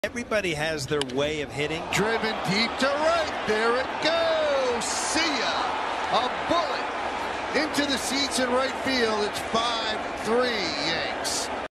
Everybody has their way of hitting. Driven deep to right. There it goes. See ya. A bullet into the seats in right field. It's 5-3 Yankees.